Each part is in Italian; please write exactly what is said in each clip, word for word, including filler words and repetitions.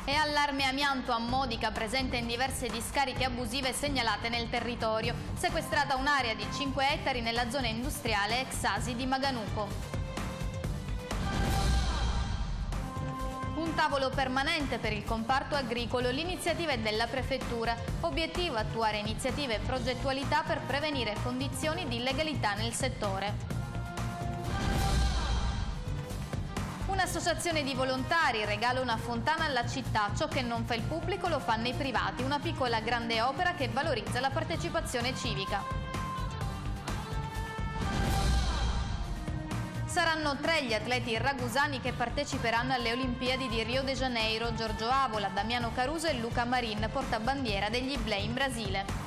E allarme amianto a Modica, presente in diverse discariche abusive segnalate nel territorio. Sequestrata un'area di cinque ettari nella zona industriale ex Asi di Maganuco. Un tavolo permanente per il comparto agricolo, l'iniziativa è della Prefettura. Obiettivo: attuare iniziative e progettualità per prevenire condizioni di illegalità nel settore. Un'associazione di volontari regala una fontana alla città. Ciò che non fa il pubblico lo fanno i privati. Una piccola grande opera che valorizza la partecipazione civica. Saranno tre gli atleti ragusani che parteciperanno alle Olimpiadi di Rio de Janeiro: Giorgio Avola, Damiano Caruso e Luca Marin, portabandiera degli Iblei in Brasile.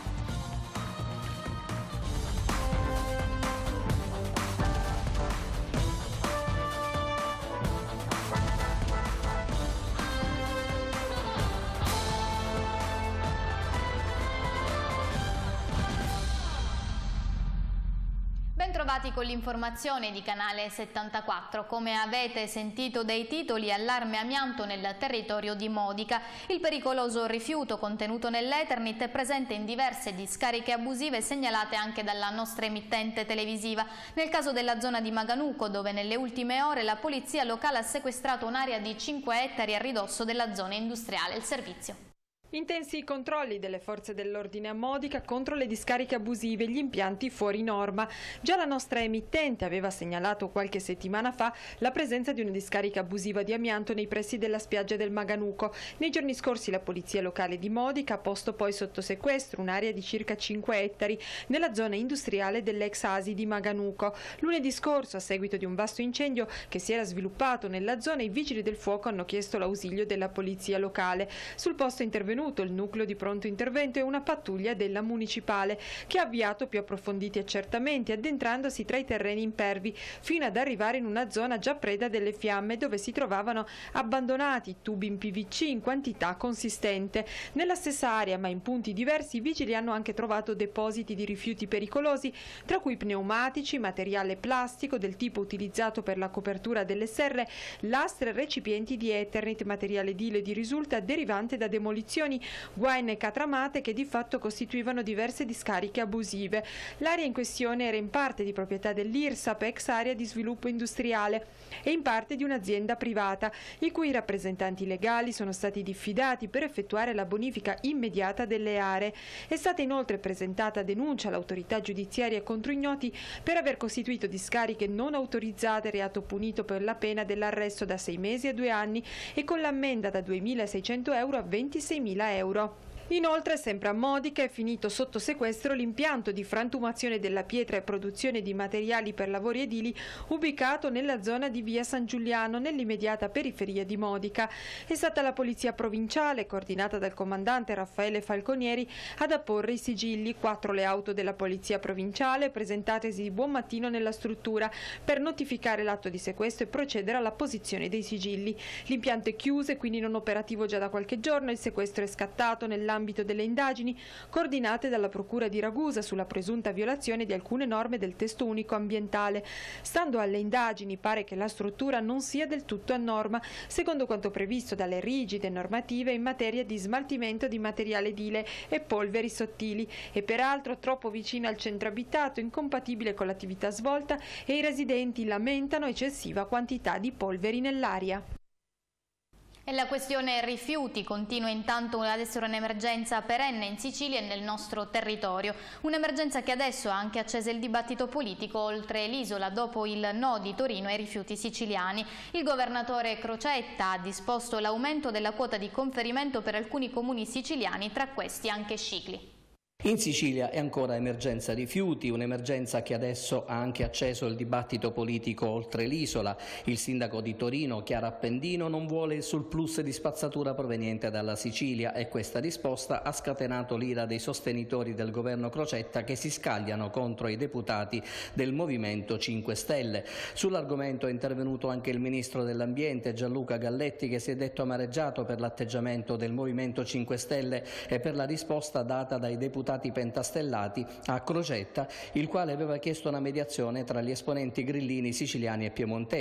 Bentrovati con l'informazione di Canale settantaquattro. Come avete sentito dai titoli, allarme amianto nel territorio di Modica. Il pericoloso rifiuto contenuto nell'Eternit è presente in diverse discariche abusive segnalate anche dalla nostra emittente televisiva. Nel caso della zona di Maganuco, dove nelle ultime ore la polizia locale ha sequestrato un'area di cinque ettari a ridosso della zona industriale. Il servizio. Intensi i controlli delle forze dell'ordine a Modica contro le discariche abusive e gli impianti fuori norma. Già la nostra emittente aveva segnalato qualche settimana fa la presenza di una discarica abusiva di amianto nei pressi della spiaggia del Maganuco. Nei giorni scorsi la polizia locale di Modica ha posto poi sotto sequestro un'area di circa cinque ettari nella zona industriale dell'ex Asi di Maganuco. Lunedì scorso, a seguito di un vasto incendio che si era sviluppato nella zona, i vigili del fuoco hanno chiesto l'ausilio della polizia locale. Sul posto è intervenuto il nucleo di pronto intervento e una pattuglia della municipale che ha avviato più approfonditi accertamenti, addentrandosi tra i terreni impervi fino ad arrivare in una zona già preda delle fiamme, dove si trovavano abbandonati tubi in P V C in quantità consistente. Nella stessa area, ma in punti diversi, i vigili hanno anche trovato depositi di rifiuti pericolosi, tra cui pneumatici, materiale plastico del tipo utilizzato per la copertura delle serre, lastre e recipienti di Eternit, materiale edile di risulta derivante da demolizioni, guaine catramate che di fatto costituivano diverse discariche abusive. L'area in questione era in parte di proprietà dell'IRSAP, ex area di sviluppo industriale, e in parte di un'azienda privata, i cui rappresentanti legali sono stati diffidati per effettuare la bonifica immediata delle aree. È stata inoltre presentata denuncia all'autorità giudiziaria contro ignoti per aver costituito discariche non autorizzate, reato punito per la pena dell'arresto da sei mesi a due anni e con l'ammenda da duemilaseicento euro a ventiseimila euro. Inoltre, sempre a Modica, è finito sotto sequestro l'impianto di frantumazione della pietra e produzione di materiali per lavori edili ubicato nella zona di via San Giuliano, nell'immediata periferia di Modica. È stata la polizia provinciale, coordinata dal comandante Raffaele Falconieri, ad apporre i sigilli. Quattro le auto della polizia provinciale, presentatesi di buon mattino nella struttura per notificare l'atto di sequestro e procedere alla posizione dei sigilli. L'impianto è chiuso e quindi non operativo già da qualche giorno. Il sequestro è scattato nell'ambito Nell'ambito delle indagini coordinate dalla Procura di Ragusa sulla presunta violazione di alcune norme del testo unico ambientale. Stando alle indagini, pare che la struttura non sia del tutto a norma, secondo quanto previsto dalle rigide normative in materia di smaltimento di materiale edile e polveri sottili, e peraltro troppo vicina al centro abitato, incompatibile con l'attività svolta, e i residenti lamentano eccessiva quantità di polveri nell'aria. E la questione rifiuti continua intanto ad essere un'emergenza perenne in Sicilia e nel nostro territorio. Un'emergenza che adesso ha anche acceso il dibattito politico oltre l'isola dopo il no di Torino ai rifiuti siciliani. Il governatore Crocetta ha disposto l'aumento della quota di conferimento per alcuni comuni siciliani, tra questi anche Scicli. In Sicilia è ancora emergenza rifiuti, un'emergenza che adesso ha anche acceso il dibattito politico oltre l'isola. Il sindaco di Torino, Chiara Appendino, non vuole il surplus di spazzatura proveniente dalla Sicilia e questa risposta ha scatenato l'ira dei sostenitori del governo Crocetta che si scagliano contro i deputati del Movimento cinque Stelle. Sull'argomento è intervenuto anche il ministro dell'Ambiente Gianluca Galletti, che si è detto amareggiato per l'atteggiamento del Movimento cinque Stelle e per la risposta data dai deputati pentastellati a Crocetta, il quale aveva chiesto una mediazione tra gli esponenti grillini siciliani e piemontesi.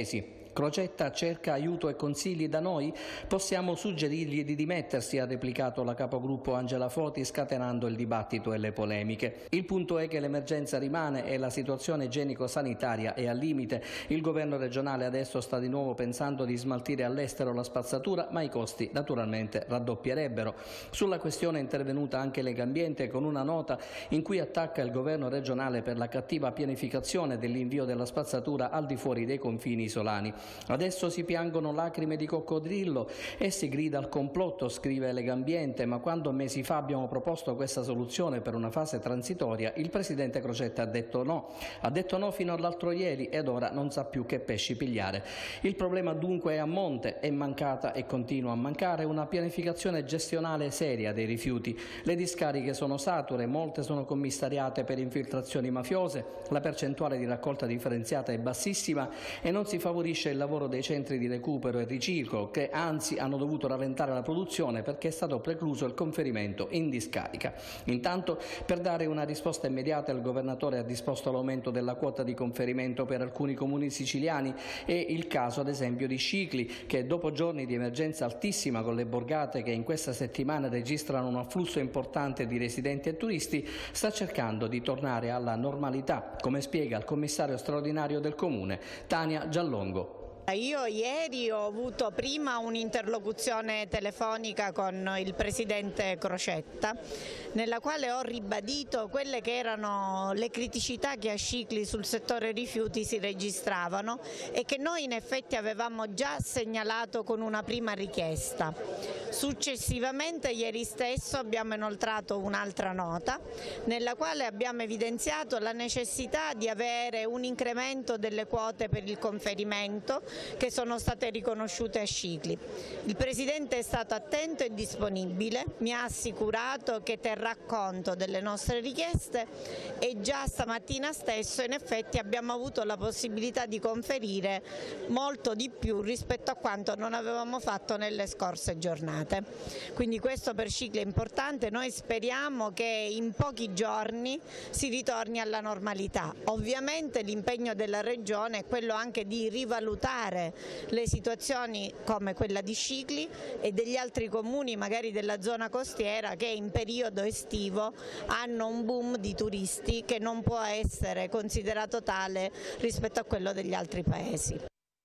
Crocetta cerca aiuto e consigli da noi? Possiamo suggerirgli di dimettersi, ha replicato la capogruppo Angela Foti, scatenando il dibattito e le polemiche. Il punto è che l'emergenza rimane e la situazione igienico-sanitaria è al limite. Il governo regionale adesso sta di nuovo pensando di smaltire all'estero la spazzatura, ma i costi naturalmente raddoppierebbero. Sulla questione è intervenuta anche Legambiente con una nota in cui attacca il governo regionale per la cattiva pianificazione dell'invio della spazzatura al di fuori dei confini isolani. Adesso si piangono lacrime di coccodrillo e si grida al complotto, scrive Legambiente, ma quando mesi fa abbiamo proposto questa soluzione per una fase transitoria, il presidente Crocetta ha detto no. Ha detto no fino all'altro ieri ed ora non sa più che pesci pigliare. Il problema dunque è a monte, è mancata e continua a mancare una pianificazione gestionale seria dei rifiuti. Le discariche sono sature, molte sono commissariate per infiltrazioni mafiose, la percentuale di raccolta differenziata è bassissima e non si favorisce il lavoro dei centri di recupero e riciclo, che anzi hanno dovuto rallentare la produzione perché è stato precluso il conferimento in discarica. Intanto, per dare una risposta immediata, il governatore ha disposto l'aumento della quota di conferimento per alcuni comuni siciliani. È il caso ad esempio di Scicli, che dopo giorni di emergenza altissima con le borgate che in questa settimana registrano un afflusso importante di residenti e turisti, sta cercando di tornare alla normalità, come spiega il commissario straordinario del comune, Tania Giallongo. Io ieri ho avuto prima un'interlocuzione telefonica con il presidente Crocetta, nella quale ho ribadito quelle che erano le criticità che a Scicli sul settore rifiuti si registravano e che noi in effetti avevamo già segnalato con una prima richiesta. Successivamente ieri stesso abbiamo inoltrato un'altra nota nella quale abbiamo evidenziato la necessità di avere un incremento delle quote per il conferimento che sono state riconosciute a Scicli. Il Presidente è stato attento e disponibile, mi ha assicurato che terrà conto delle nostre richieste e già stamattina stesso in effetti abbiamo avuto la possibilità di conferire molto di più rispetto a quanto non avevamo fatto nelle scorse giornate. Quindi questo per Scicli è importante, noi speriamo che in pochi giorni si ritorni alla normalità. Ovviamente l'impegno della Regione è quello anche di rivalutare le situazioni come quella di Scicli e degli altri comuni magari della zona costiera che in periodo estivo hanno un boom di turisti che non può essere considerato tale rispetto a quello degli altri paesi.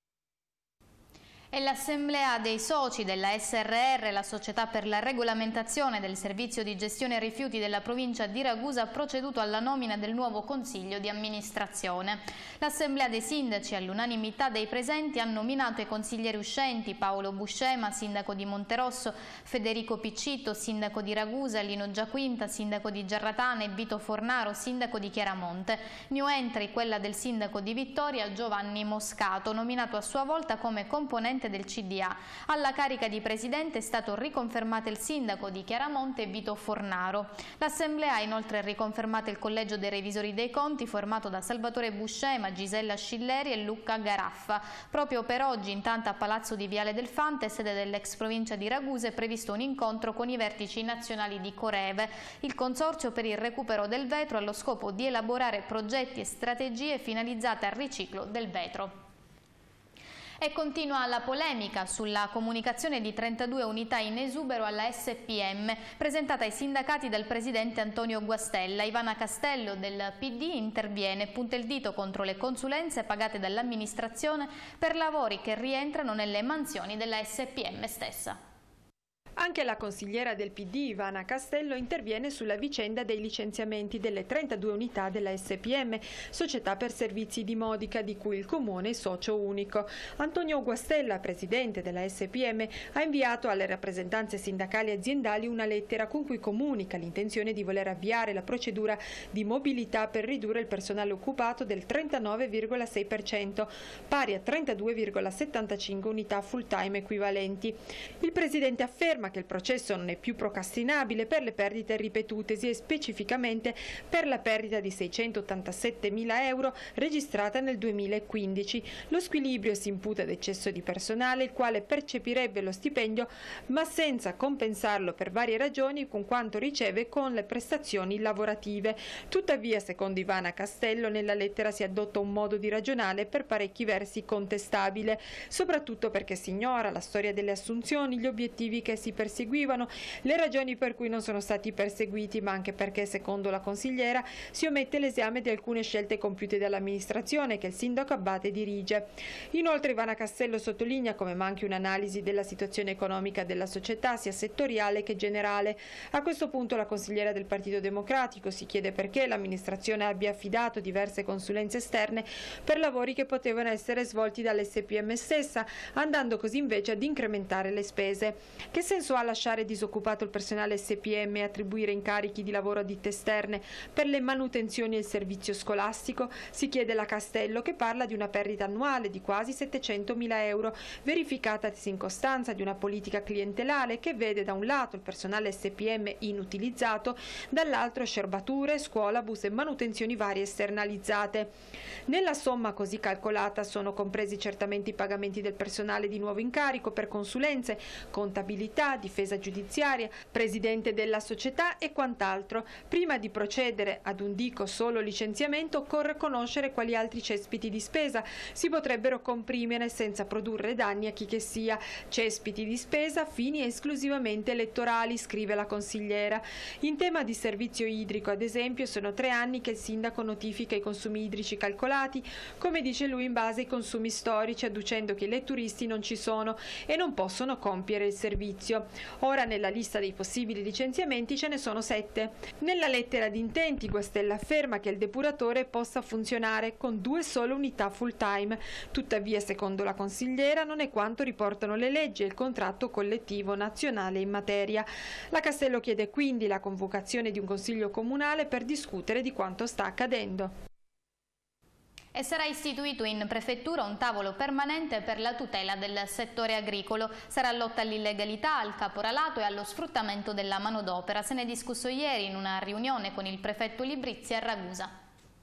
E l'assemblea dei soci della S R R, la società per la regolamentazione del servizio di gestione rifiuti della provincia di Ragusa, ha proceduto alla nomina del nuovo consiglio di amministrazione. L'assemblea dei sindaci, all'unanimità dei presenti, ha nominato i consiglieri uscenti Paolo Buscema, sindaco di Monterosso, Federico Piccitto, sindaco di Ragusa, Lino Giaquinta, sindaco di Giarratana, e Vito Fornaro, sindaco di Chiaramonte. New entry quella del sindaco di Vittoria, Giovanni Moscato, nominato a sua volta come componente del C D A. Alla carica di presidente è stato riconfermato il sindaco di Chiaramonte, Vito Fornaro. L'assemblea ha inoltre riconfermato il collegio dei revisori dei conti formato da Salvatore Buscema, Gisella Scilleri e Luca Garaffa. Proprio per oggi, intanto a Palazzo di Viale del Fante, sede dell'ex provincia di Ragusa, è previsto un incontro con i vertici nazionali di Coreve, il consorzio per il recupero del vetro, allo scopo di elaborare progetti e strategie finalizzate al riciclo del vetro. E continua la polemica sulla comunicazione di trentadue unità in esubero alla S P M presentata ai sindacati dal presidente Antonio Guastella. Ivana Castello del P D interviene e punta il dito contro le consulenze pagate dall'amministrazione per lavori che rientrano nelle mansioni della S P M stessa. Anche la consigliera del P D, Ivana Castello, interviene sulla vicenda dei licenziamenti delle trentadue unità della S P M, società per servizi di Modica, di cui il Comune è socio unico. Antonio Guastella, presidente della S P M, ha inviato alle rappresentanze sindacali e aziendali una lettera con cui comunica l'intenzione di voler avviare la procedura di mobilità per ridurre il personale occupato del trentanove virgola sei per cento, pari a trentadue virgola settantacinque unità full time equivalenti. Il presidente afferma afferma che il processo non è più procrastinabile per le perdite ripetutesi e specificamente per la perdita di seicentottantasettemila euro registrata nel duemilaquindici. Lo squilibrio si imputa ad eccesso di personale, il quale percepirebbe lo stipendio ma senza compensarlo per varie ragioni con quanto riceve con le prestazioni lavorative. Tuttavia, secondo Ivana Castello, nella lettera si adotta un modo di ragionare per parecchi versi contestabile, soprattutto perché si ignora la storia delle assunzioni, gli obiettivi che si perseguivano, le ragioni per cui non sono stati perseguiti, ma anche perché, secondo la consigliera, si omette l'esame di alcune scelte compiute dall'amministrazione che il sindaco Abbate dirige. Inoltre Ivana Castello sottolinea come manchi un'analisi della situazione economica della società, sia settoriale che generale. A questo punto la consigliera del Partito Democratico si chiede perché l'amministrazione abbia affidato diverse consulenze esterne per lavori che potevano essere svolti dall'S P M stessa, andando così invece ad incrementare le spese. Che senso ha lasciare disoccupato il personale S P M e attribuire incarichi di lavoro a ditte esterne per le manutenzioni e il servizio scolastico? Si chiede la Castello, che parla di una perdita annuale di quasi settecentomila euro, verificatasi in costanza di una politica clientelare che vede da un lato il personale S P M inutilizzato, dall'altro scerbature, scuola, bus e manutenzioni varie esternalizzate. Nella somma così calcolata sono compresi certamente i pagamenti del personale di nuovo incarico per consulenze, contabilità, difesa giudiziaria, presidente della società e quant'altro. Prima di procedere ad un dico solo licenziamento occorre conoscere quali altri cespiti di spesa si potrebbero comprimere senza produrre danni a chi che sia. Cespiti di spesa a fini esclusivamente elettorali, scrive la consigliera. In tema di servizio idrico, ad esempio, sono tre anni che il sindaco notifica i consumi idrici calcolati, come dice lui, in base ai consumi storici, adducendo che i letturisti non ci sono e non possono compiere il servizio. Ora nella lista dei possibili licenziamenti ce ne sono sette. Nella lettera di intenti Guastella afferma che il depuratore possa funzionare con due sole unità full time. Tuttavia, secondo la consigliera, non è quanto riportano le leggi e il contratto collettivo nazionale in materia. La Castello chiede quindi la convocazione di un consiglio comunale per discutere di quanto sta accadendo. E sarà istituito in prefettura un tavolo permanente per la tutela del settore agricolo. Sarà lotta all'illegalità, al caporalato e allo sfruttamento della manodopera. Se ne è discusso ieri in una riunione con il prefetto Librizzi a Ragusa.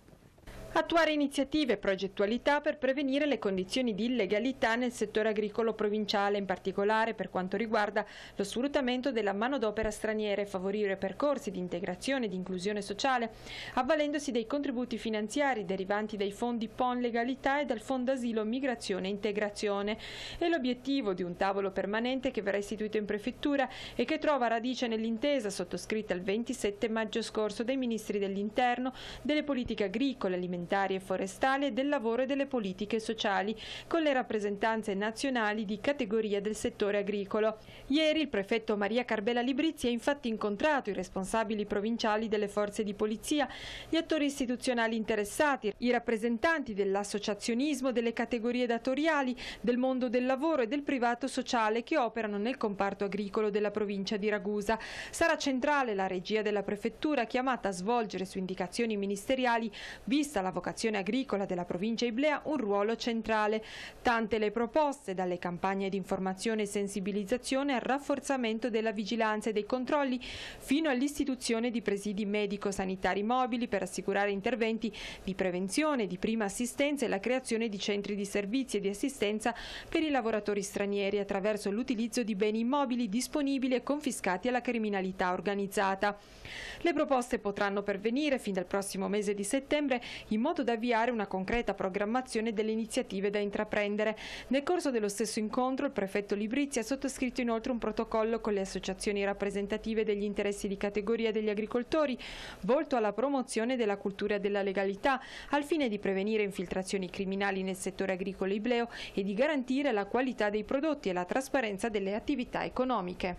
Attuare iniziative e progettualità per prevenire le condizioni di illegalità nel settore agricolo provinciale, in particolare per quanto riguarda lo sfruttamento della manodopera straniera, e favorire percorsi di integrazione e di inclusione sociale, avvalendosi dei contributi finanziari derivanti dai fondi P O N Legalità e dal Fondo Asilo, Migrazione e Integrazione. È l'obiettivo di un tavolo permanente che verrà istituito in prefettura e che trova radice nell'intesa sottoscritta il ventisette maggio scorso dai ministri dell'Interno, delle politiche agricole, alimentari e forestali e del lavoro e delle politiche sociali, con le rappresentanze nazionali di categoria del settore agricolo. Ieri il prefetto Maria Carbella Librizzi ha infatti incontrato i responsabili provinciali delle forze di polizia, gli attori istituzionali interessati, i rappresentanti dell'associazionismo, delle categorie datoriali, del mondo del lavoro e del privato sociale che operano nel comparto agricolo della provincia di Ragusa. Sarà centrale la regia della prefettura, chiamata a svolgere su indicazioni ministeriali, vista la vocazione agricola della provincia Iblea, un ruolo centrale. Tante le proposte, dalle campagne di informazione e sensibilizzazione al rafforzamento della vigilanza e dei controlli, fino all'istituzione di presidi medico-sanitari mobili per assicurare interventi di prevenzione, di prima assistenza e la creazione di centri di servizi e di assistenza per i lavoratori stranieri attraverso l'utilizzo di beni immobili disponibili e confiscati alla criminalità organizzata. Le proposte potranno pervenire fin dal prossimo mese di settembre in modo da avviare una concreta programmazione delle iniziative da intraprendere. Nel corso dello stesso incontro il prefetto Librizzi ha sottoscritto inoltre un protocollo con le associazioni rappresentative degli interessi di categoria degli agricoltori volto alla promozione della cultura della legalità al fine di prevenire infiltrazioni criminali nel settore agricolo ibleo e di garantire la qualità dei prodotti e la trasparenza delle attività economiche.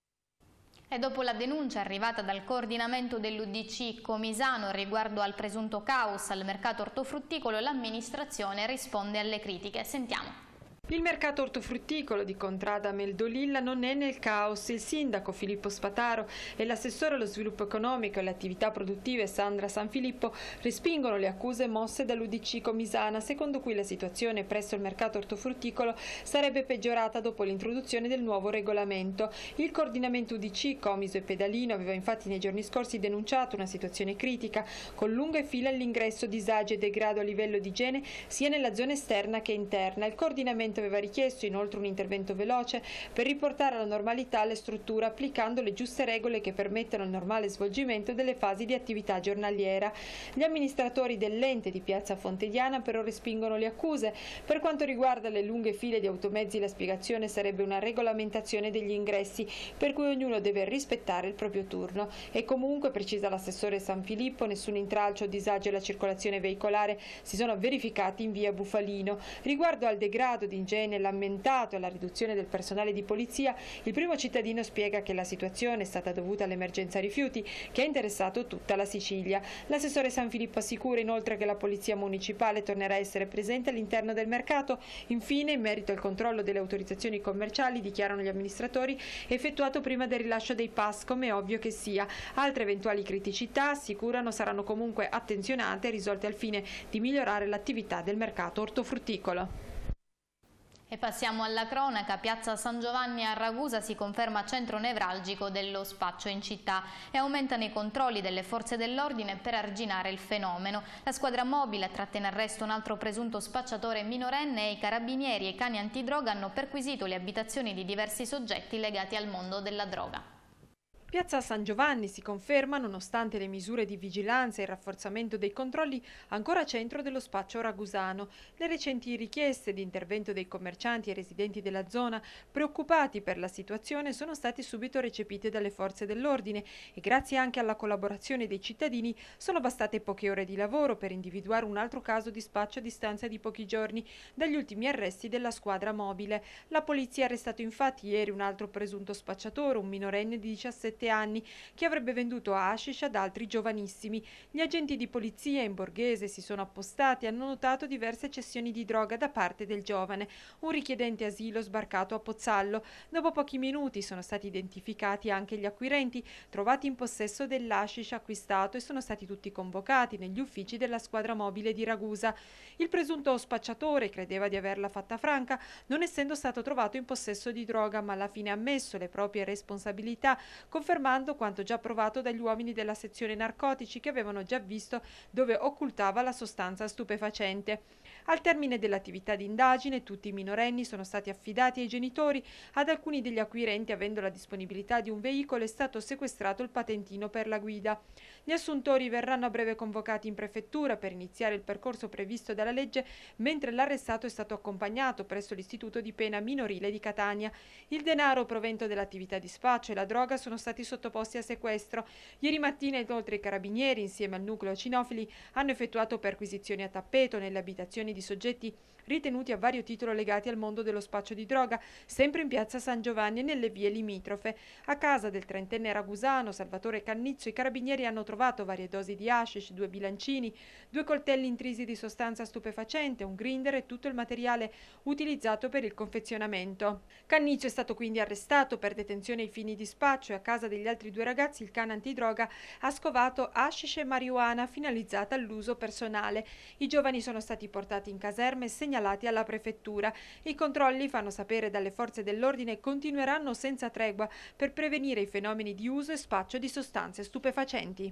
E dopo la denuncia arrivata dal coordinamento dell'U D C Comisano riguardo al presunto caos al mercato ortofrutticolo, l'amministrazione risponde alle critiche. Sentiamo. Il mercato ortofrutticolo di Contrada Meldolilla non è nel caos. Il sindaco Filippo Spataro e l'assessore allo sviluppo economico e alle attività produttive Sandra Sanfilippo respingono le accuse mosse dall'U D C Comisana, secondo cui la situazione presso il mercato ortofrutticolo sarebbe peggiorata dopo l'introduzione del nuovo regolamento. Il coordinamento U D C, Comiso e Pedalino aveva infatti nei giorni scorsi denunciato una situazione critica, con lunghe file all'ingresso, disagi e degrado a livello di igiene sia nella zona esterna che interna. Il coordinamento aveva richiesto inoltre un intervento veloce per riportare alla normalità le strutture applicando le giuste regole che permettano il normale svolgimento delle fasi di attività giornaliera. Gli amministratori dell'ente di Piazza Fontediana però respingono le accuse. Per quanto riguarda le lunghe file di automezzi, la spiegazione sarebbe una regolamentazione degli ingressi per cui ognuno deve rispettare il proprio turno. E comunque, precisa l'assessore Sanfilippo, nessun intralcio o disagio alla circolazione veicolare si sono verificati in via Bufalino. Riguardo al degrado di igiene lamentato e alla riduzione del personale di polizia, il primo cittadino spiega che la situazione è stata dovuta all'emergenza rifiuti che ha interessato tutta la Sicilia. L'assessore Sanfilippo assicura inoltre che la polizia municipale tornerà a essere presente all'interno del mercato. Infine, in merito al controllo delle autorizzazioni commerciali, dichiarano gli amministratori, effettuato prima del rilascio dei pass, come è ovvio che sia. Altre eventuali criticità, assicurano, saranno comunque attenzionate e risolte al fine di migliorare l'attività del mercato ortofrutticolo. E passiamo alla cronaca. Piazza San Giovanni a Ragusa si conferma centro nevralgico dello spaccio in città e aumentano i controlli delle forze dell'ordine per arginare il fenomeno. La squadra mobile tratta in arresto un altro presunto spacciatore minorenne e i carabinieri e i cani antidroga hanno perquisito le abitazioni di diversi soggetti legati al mondo della droga. Piazza San Giovanni si conferma, nonostante le misure di vigilanza e il rafforzamento dei controlli, ancora centro dello spaccio ragusano. Le recenti richieste di intervento dei commercianti e residenti della zona, preoccupati per la situazione, sono state subito recepite dalle forze dell'ordine e grazie anche alla collaborazione dei cittadini sono bastate poche ore di lavoro per individuare un altro caso di spaccio a distanza di pochi giorni dagli ultimi arresti della squadra mobile. La polizia ha arrestato infatti ieri un altro presunto spacciatore, un minorenne di diciassette anni, che avrebbe venduto hashish ad altri giovanissimi. Gli agenti di polizia in borghese si sono appostati e hanno notato diverse cessioni di droga da parte del giovane, un richiedente asilo sbarcato a Pozzallo. Dopo pochi minuti sono stati identificati anche gli acquirenti, trovati in possesso dell'hashish acquistato, e sono stati tutti convocati negli uffici della squadra mobile di Ragusa. Il presunto spacciatore credeva di averla fatta franca, non essendo stato trovato in possesso di droga, ma alla fine ha ammesso le proprie responsabilità, confermando quanto già provato dagli uomini della sezione narcotici che avevano già visto dove occultava la sostanza stupefacente. Al termine dell'attività di indagine, tutti i minorenni sono stati affidati ai genitori. Ad alcuni degli acquirenti, avendo la disponibilità di un veicolo, è stato sequestrato il patentino per la guida. Gli assuntori verranno a breve convocati in prefettura per iniziare il percorso previsto dalla legge, mentre l'arrestato è stato accompagnato presso l'istituto di pena minorile di Catania. Il denaro provento dell'attività di spaccio e la droga sono stati sottoposti a sequestro. Ieri mattina inoltre i carabinieri, insieme al nucleo cinofili, hanno effettuato perquisizioni a tappeto nelle abitazioni di soggetti ritenuti a vario titolo legati al mondo dello spaccio di droga, sempre in piazza San Giovanni e nelle vie limitrofe. A casa del trentenne ragusano Salvatore Cannizzo i carabinieri hanno trovato varie dosi di hashish, due bilancini, due coltelli intrisi di sostanza stupefacente, un grinder e tutto il materiale utilizzato per il confezionamento. Cannizzo è stato quindi arrestato per detenzione ai fini di spaccio e a casa degli altri due ragazzi il can antidroga ha scovato hashish e marijuana finalizzata all'uso personale. I giovani sono stati portati in caserme e segnalati alla prefettura. I controlli, fanno sapere dalle forze dell'ordine, continueranno senza tregua per prevenire i fenomeni di uso e spaccio di sostanze stupefacenti.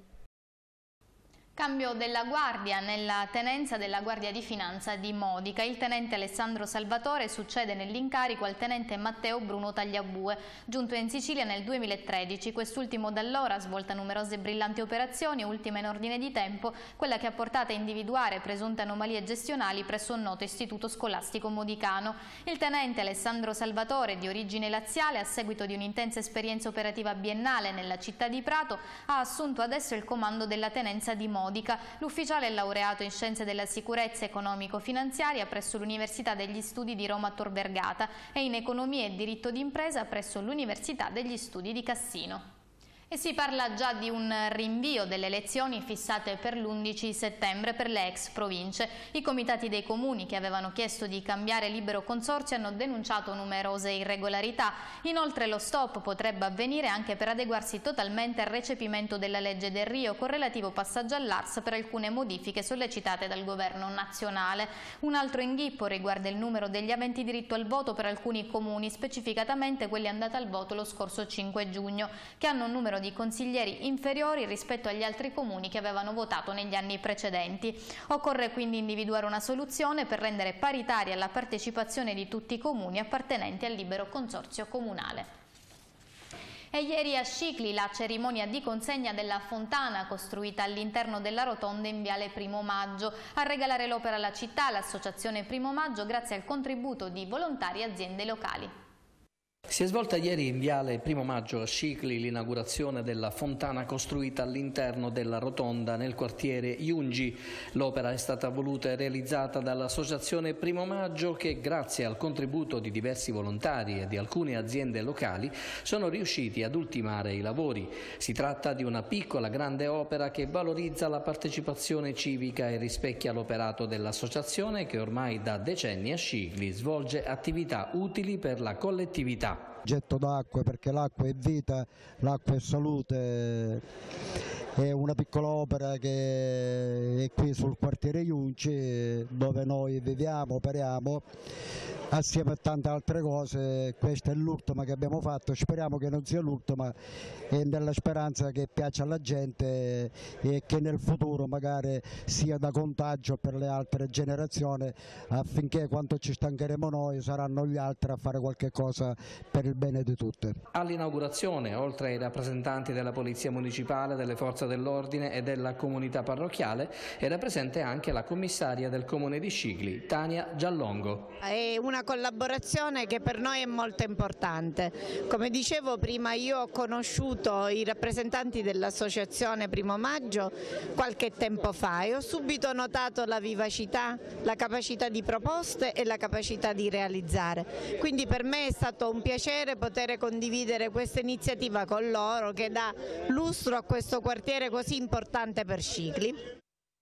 Cambio della guardia nella tenenza della Guardia di Finanza di Modica. Il tenente Alessandro Salvatore succede nell'incarico al tenente Matteo Bruno Tagliabue, giunto in Sicilia nel duemilatredici. Quest'ultimo da allora ha svolto numerose brillanti operazioni, ultima in ordine di tempo quella che ha portato a individuare presunte anomalie gestionali presso un noto istituto scolastico modicano. Il tenente Alessandro Salvatore, di origine laziale, a seguito di un'intensa esperienza operativa biennale nella città di Prato, ha assunto adesso il comando della tenenza di Modica. L'ufficiale è laureato in Scienze della Sicurezza Economico-Finanziaria presso l'Università degli Studi di Roma Tor Vergata e in Economia e Diritto d'Impresa presso l'Università degli Studi di Cassino. E si parla già di un rinvio delle elezioni fissate per l'undici settembre per le ex province. I comitati dei comuni che avevano chiesto di cambiare libero consorzio hanno denunciato numerose irregolarità. Inoltre lo stop potrebbe avvenire anche per adeguarsi totalmente al recepimento della legge del Rio con relativo passaggio all'A R S per alcune modifiche sollecitate dal governo nazionale. Un altro inghippo riguarda il numero degli aventi diritto al voto per alcuni comuni, specificatamente quelli andati al voto lo scorso cinque giugno, che hanno un numero di consiglieri inferiori rispetto agli altri comuni che avevano votato negli anni precedenti. Occorre quindi individuare una soluzione per rendere paritaria la partecipazione di tutti i comuni appartenenti al libero consorzio comunale. E ieri a Scicli la cerimonia di consegna della fontana costruita all'interno della rotonda in Viale Primo Maggio. A regalare l'opera alla città l'associazione Primo Maggio grazie al contributo di volontari e aziende locali. Si è svolta ieri in Viale Primo Maggio a Scicli l'inaugurazione della fontana costruita all'interno della rotonda nel quartiere Iungi. L'opera è stata voluta e realizzata dall'associazione Primo Maggio che, grazie al contributo di diversi volontari e di alcune aziende locali, sono riusciti ad ultimare i lavori. Si tratta di una piccola grande opera che valorizza la partecipazione civica e rispecchia l'operato dell'associazione che ormai da decenni a Scicli svolge attività utili per la collettività. Getto d'acqua, perché l'acqua è vita, l'acqua è salute, è una piccola opera che è qui sul quartiere Iunci dove noi viviamo, operiamo assieme a tante altre cose. Questa è l'ultima che abbiamo fatto, speriamo che non sia l'ultima e nella speranza che piaccia alla gente e che nel futuro magari sia da contagio per le altre generazioni, affinché quando ci stancheremo noi saranno gli altri a fare qualche cosa per il bene di tutti. All'inaugurazione, oltre ai rappresentanti della Polizia Municipale, delle Forze dell'Ordine e della comunità parrocchiale, era presente anche la commissaria del Comune di Scicli, Tania Giallongo. È una collaborazione che per noi è molto importante. Come dicevo prima, io ho conosciuto i rappresentanti dell'associazione Primo Maggio qualche tempo fa e ho subito notato la vivacità, la capacità di proposte e la capacità di realizzare. Quindi per me è stato un piacere poter condividere questa iniziativa con loro che dà lustro a questo quartiere così importante per Scicli.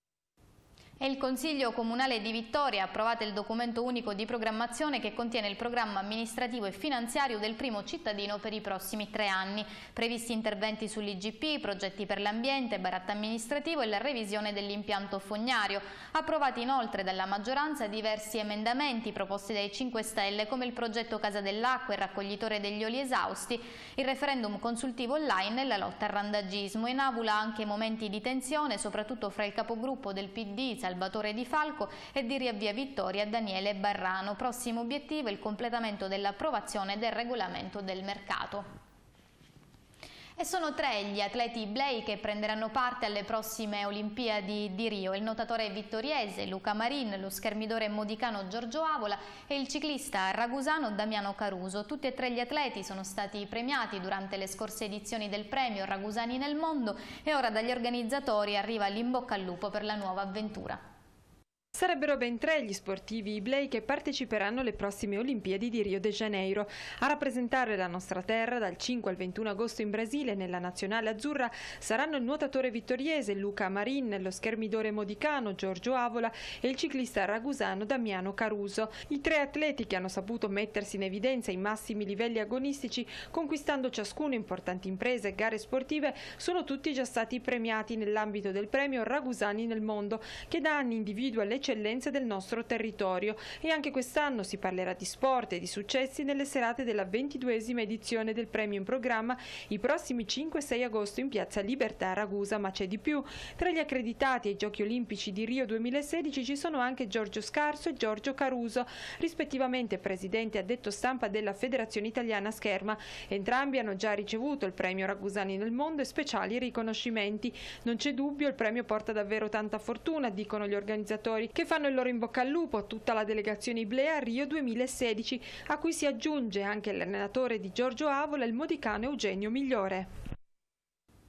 E il Consiglio Comunale di Vittoria ha approvato il documento unico di programmazione che contiene il programma amministrativo e finanziario del primo cittadino per i prossimi tre anni. Previsti interventi sull'I G P, progetti per l'ambiente, baratto amministrativo e la revisione dell'impianto fognario. Approvati inoltre dalla maggioranza diversi emendamenti proposti dai cinque Stelle come il progetto Casa dell'Acqua, il raccoglitore degli oli esausti, il referendum consultivo online e la lotta al randagismo. In aula anche momenti di tensione, soprattutto fra il capogruppo del P D, Salvatore Di Falco, e di Riavvia Vittoria, Daniele Barrano. Prossimo obiettivo il completamento dell'approvazione del regolamento del mercato. E sono tre gli atleti iblei che prenderanno parte alle prossime Olimpiadi di Rio: il nuotatore vittoriese Luca Marin, lo schermidore modicano Giorgio Avola e il ciclista ragusano Damiano Caruso. Tutti e tre gli atleti sono stati premiati durante le scorse edizioni del premio Ragusani nel Mondo e ora dagli organizzatori arriva l'in bocca al lupo per la nuova avventura. Sarebbero ben tre gli sportivi iblei che parteciperanno alle prossime Olimpiadi di Rio de Janeiro. A rappresentare la nostra terra dal cinque al ventuno agosto in Brasile nella nazionale azzurra saranno il nuotatore vittoriese Luca Marin, lo schermidore modicano Giorgio Avola e il ciclista ragusano Damiano Caruso. I tre atleti che hanno saputo mettersi in evidenza ai massimi livelli agonistici, conquistando ciascuno importanti imprese e gare sportive, sono tutti già stati premiati nell'ambito del premio Ragusani nel Mondo, che da anni individua le eccellenze del nostro territorio, e anche quest'anno si parlerà di sport e di successi nelle serate della ventiduesima edizione del premio in programma i prossimi cinque e sei agosto in piazza Libertà a Ragusa. Ma c'è di più: tra gli accreditati ai Giochi Olimpici di Rio duemilasedici ci sono anche Giorgio Scarso e Giorgio Caruso, rispettivamente presidente addetto stampa della Federazione Italiana Scherma. Entrambi hanno già ricevuto il premio Ragusani nel Mondo e speciali riconoscimenti. Non c'è dubbio, il premio porta davvero tanta fortuna, dicono gli organizzatori, che fanno il loro in bocca al lupo a tutta la delegazione iblea a Rio duemilasedici, a cui si aggiunge anche l'allenatore di Giorgio Avola, il modicano Eugenio Migliore.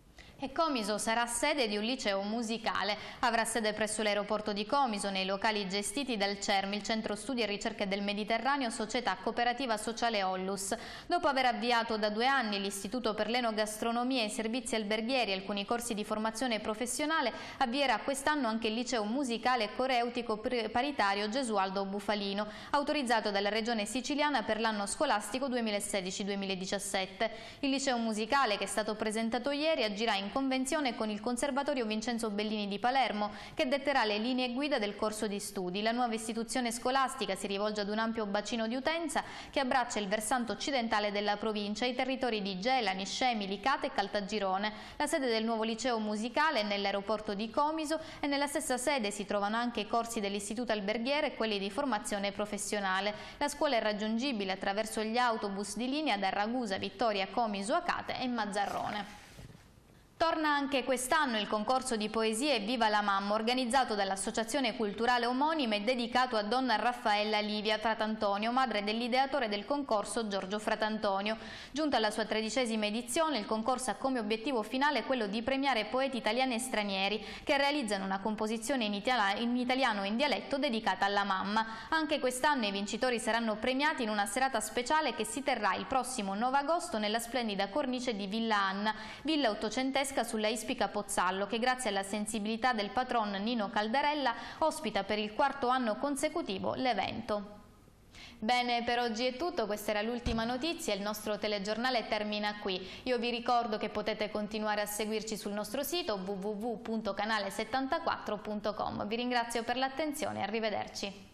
E Comiso sarà sede di un liceo musicale. Avrà sede presso l'aeroporto di Comiso, nei locali gestiti dal CERM, il Centro Studi e Ricerche del Mediterraneo, società cooperativa sociale Ollus. Dopo aver avviato da due anni l'Istituto per l'Enogastronomia e i servizi alberghieri e alcuni corsi di formazione professionale, avvierà quest'anno anche il liceo musicale coreutico paritario Gesualdo Bufalino, autorizzato dalla Regione Siciliana per l'anno scolastico duemilasedici duemiladiciassette. Il liceo musicale, che è stato presentato ieri, agirà in convenzione con il Conservatorio Vincenzo Bellini di Palermo, che detterà le linee guida del corso di studi. La nuova istituzione scolastica si rivolge ad un ampio bacino di utenza che abbraccia il versante occidentale della provincia, i territori di Gela, Niscemi, Licata e Caltagirone. La sede del nuovo liceo musicale è nell'aeroporto di Comiso e nella stessa sede si trovano anche i corsi dell'istituto alberghiere e quelli di formazione professionale. La scuola è raggiungibile attraverso gli autobus di linea da Ragusa, Vittoria, Comiso, Acate e Mazzarrone. Torna anche quest'anno il concorso di poesie Viva la Mamma, organizzato dall'Associazione Culturale Omonima e dedicato a donna Raffaella Livia Fratantonio, madre dell'ideatore del concorso Giorgio Fratantonio. Giunta alla sua tredicesima edizione, il concorso ha come obiettivo finale quello di premiare poeti italiani e stranieri che realizzano una composizione in, itali- in italiano o in dialetto dedicata alla mamma. Anche quest'anno i vincitori saranno premiati in una serata speciale che si terrà il prossimo nove agosto nella splendida cornice di Villa Anna, villa ottocentesca sulla Ispica Pozzallo, che grazie alla sensibilità del patron Nino Caldarella ospita per il quarto anno consecutivo l'evento. Bene, per oggi è tutto, questa era l'ultima notizia, il nostro telegiornale termina qui. Io vi ricordo che potete continuare a seguirci sul nostro sito w w w punto canale settantaquattro punto com. Vi ringrazio per l'attenzione e arrivederci.